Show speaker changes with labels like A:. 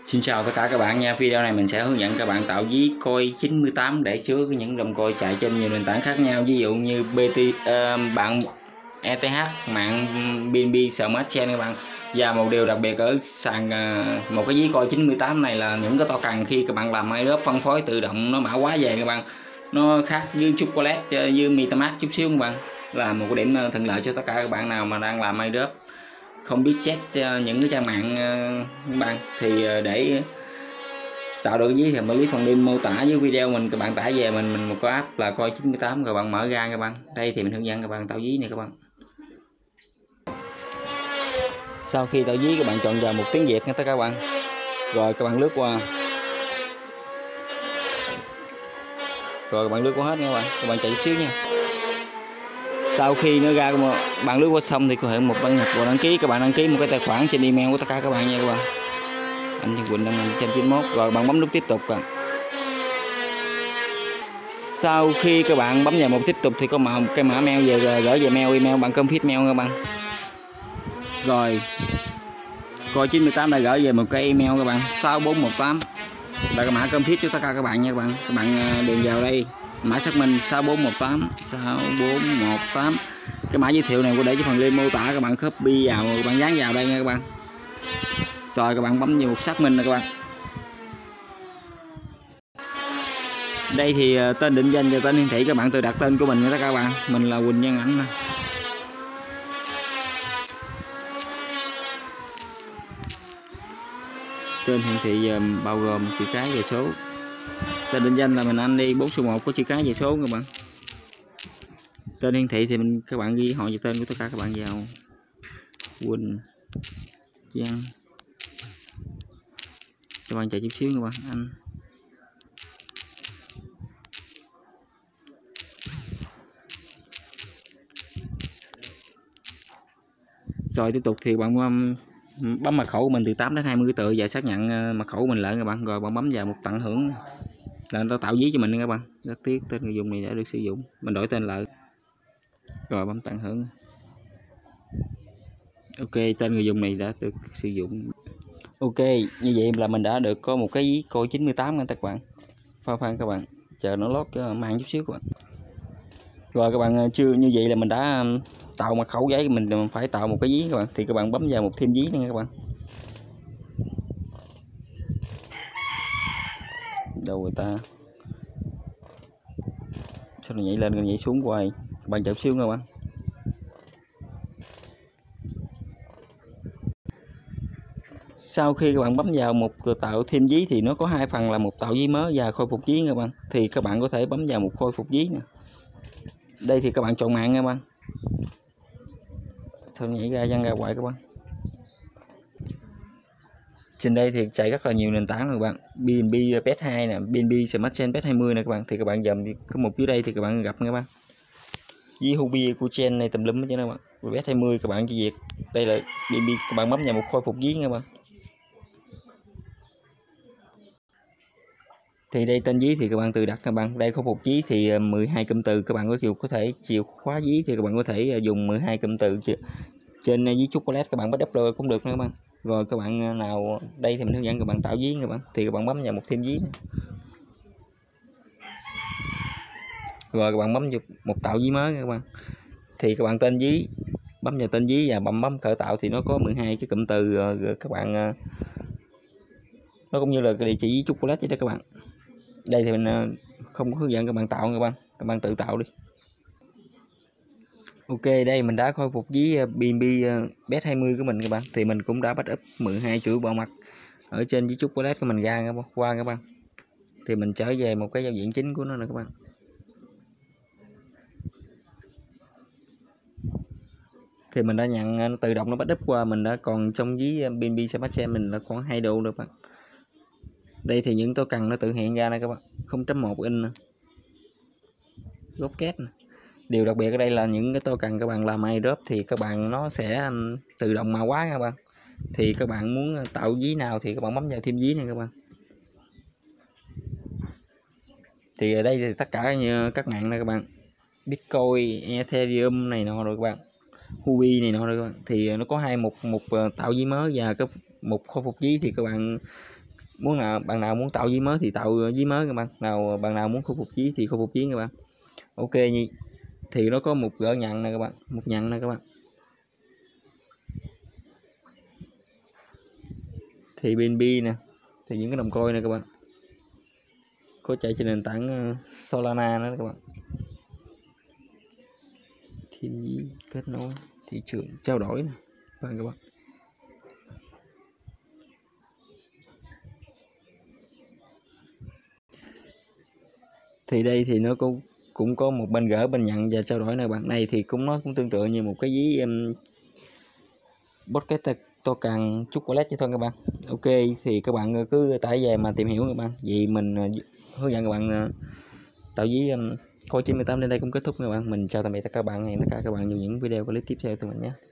A: Xin chào tất cả các bạn nha. Video này mình sẽ hướng dẫn các bạn tạo ví coi 98 để chứa những đồng coin chạy trên nhiều nền tảng khác nhau, ví dụ như bạn ETH, mạng BNB, Smart Chain các bạn. Và một điều đặc biệt ở sàn một cái ví coin 98 này là những cái token khi các bạn làm airdrop phân phối tự động nó mã hóa về các bạn. Nó khác với Chocolate với MetaMask chút xíu các bạn. Là một cái điểm thuận lợi cho tất cả các bạn nào mà đang làm airdrop không biết check những cái trang mạng các bạn. Thì để tạo được cái thì mình lấy phần link mô tả dưới video mình, các bạn tải về mình một cái app là coin 98 rồi bạn mở ra các bạn. Đây thì mình hướng dẫn các bạn tạo ví này các bạn. Sau khi tạo ví các bạn chọn vào một tiếng Việt nha các bạn, rồi các bạn lướt qua, rồi các bạn lướt qua hết nha các bạn chạy chút xíu nha. Sau khi nó ra bạn lướt qua xong thì có thể một đăng nhập vào đăng ký, các bạn đăng ký một cái tài khoản trên email của tất cả các bạn nha các bạn. Anh Trần Quỳnh đang xem 91 rồi bạn bấm nút tiếp tục rồi. Sau khi các bạn bấm vào một tiếp tục thì có một cái mã mail về gửi về email bạn confirm mail các bạn. Rồi coin 98 đã gửi về một cái email các bạn 6418 là cái mã confirm cho tất cả các bạn nha các bạn. Các bạn điền vào đây mã xác minh 6418. Cái mã giới thiệu này của để cho phần link mô tả, các bạn copy vào, các bạn dán vào đây nha các bạn. Rồi các bạn bấm vào một xác minh này các bạn. Đây thì tên định danh và tên hiển thị các bạn tự đặt tên của mình nha các bạn. Mình là Quỳnh Nhân Ảnh. Tên hiển thị bao gồm chữ cái và số. Tên định danh là mình Anh đi 4 số 1 có chữ cái và số các bạn. Tên hiển thị thì các bạn ghi họ và tên của tất cả các bạn vào. Quỳnh Giang. Các bạn chạy chút xíu các bạn. Anh. Rồi tiếp tục thì bạn bấm mật khẩu của mình từ 8 đến 20 cái tự và xác nhận mật khẩu của mình lại các bạn. Rồi bạn bấm vào một tặng thưởng là nó tạo ví cho mình các bạn. Rất tiếc tên người dùng này đã được sử dụng, mình đổi tên lại. Rồi bấm tặng thưởng. Ok, tên người dùng này đã được sử dụng. Ok, như vậy là mình đã được có một cái ví coin 98 nha các bạn. Khoan các bạn, chờ nó lót mạng chút xíu các bạn. Rồi các bạn chưa như vậy là mình đã tạo mật khẩu giấy, mình phải tạo một cái ví các bạn. Thì các bạn bấm vào một thêm ví nha các bạn. Đâu người ta sao nó nhảy lên rồi nhảy xuống hoài, các bạn chậm xíu nha các bạn. Sau khi các bạn bấm vào một tạo thêm ví thì nó có hai phần là một tạo ví mới và khôi phục ví các bạn. Thì các bạn có thể bấm vào một khôi phục ví nè. Đây thì các bạn chọn mạng nha các bạn. Sao nhảy ra văng ra hoài các bạn. Trên đây thì chạy rất là nhiều nền tảng rồi các bạn. BNB PS2 nè, BNB Smart Chain PS20 nè các bạn. Thì các bạn dầm có một dưới đây thì các bạn gặp nha các bạn. Với Hubi của Chain này tùm lum hết các bạn. PS20 các bạn chỉ việc đây là BNB, các bạn bấm vào một khôi phục ví nha các bạn. Thì đây tên ví thì các bạn tự đặt các bạn. Đây khôi phục ví thì 12 cụm từ, các bạn có thể chìa khóa ví thì các bạn có thể dùng 12 cụm từ trên ví Chocolate, các bạn bắt up rồi cũng được nữa các bạn. Rồi các bạn nào đây thì mình hướng dẫn các bạn tạo ví các bạn. Thì các bạn bấm vào một thêm ví này. Rồi các bạn bấm vào một tạo ví mới các bạn. Thì các bạn tên ví, bấm vào tên ví và bấm khởi tạo thì nó có 12 cái cụm từ rồi các bạn nó cũng như là cái địa chỉ ví Chocolate vậy đó các bạn. Đây thì mình không có hướng dẫn các bạn tạo các bạn tự tạo đi. Ok, đây mình đã khôi phục với BNB PS20 của mình các bạn. Thì mình cũng đã bắt up 12 chuỗi bảo mật ở trên với Chocolate của mình ra qua các bạn. Thì mình trở về một cái giao diện chính của nó nè các bạn. Thì mình đã nhận nó tự động nó bắt up qua, mình đã còn trong với BNB Smart Chain mình là còn 2 đô được các bạn. Đây thì những token nó tự hiện ra này các bạn, 0.1 inch nè. Gốc két nè. Điều đặc biệt ở đây là những cái token các bạn làm airdrop thì các bạn nó sẽ tự động mã hóa các bạn. Thì các bạn muốn tạo ví nào thì các bạn bấm vào thêm ví này các bạn. Thì ở đây thì tất cả như các mạng này các bạn, Bitcoin, Ethereum này nọ rồi các bạn, Hubi này nọ rồi các bạn. Thì nó có một tạo ví mới và một khôi phục ví thì các bạn bạn nào muốn tạo ví mới thì tạo ví mới các bạn, bạn nào muốn khôi phục ví thì khôi phục ví các bạn. Ok nhỉ, thì nó có một gỡ nhận nè các bạn, một nhận nè các bạn. Thì BNB nè, thì những cái đồng coin này các bạn có chạy trên nền tảng Solana nữa các bạn. Thiên ví, kết nối thị trường, trao đổi nè các bạn. Thì đây thì nó cũng có một bên gỡ bên nhận và trao đổi này bạn. Này thì nó cũng tương tự như một cái ví Pocket token chocolate vậy thôi các bạn. Ok thì các bạn cứ tải về mà tìm hiểu các bạn. Vậy mình hướng dẫn các bạn tạo ví Coin 98 đến đây cũng kết thúc các bạn. Mình chào tạm biệt tất cả các bạn, hẹn tất cả các bạn trong những video clip tiếp theo của mình nhé.